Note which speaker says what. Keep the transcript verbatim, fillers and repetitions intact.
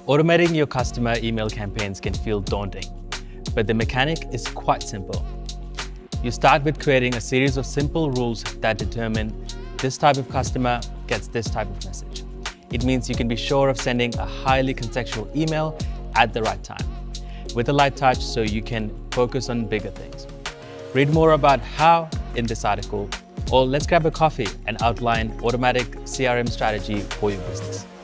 Speaker 1: Automating your customer email campaigns can feel daunting, but the mechanic is quite simple. You start with creating a series of simple rules that determine this type of customer gets this type of message. It means you can be sure of sending a highly contextual email at the right time, with a light touch so you can focus on bigger things. Read more about how in this article, or let's grab a coffee and outline automatic C R M strategy for your business.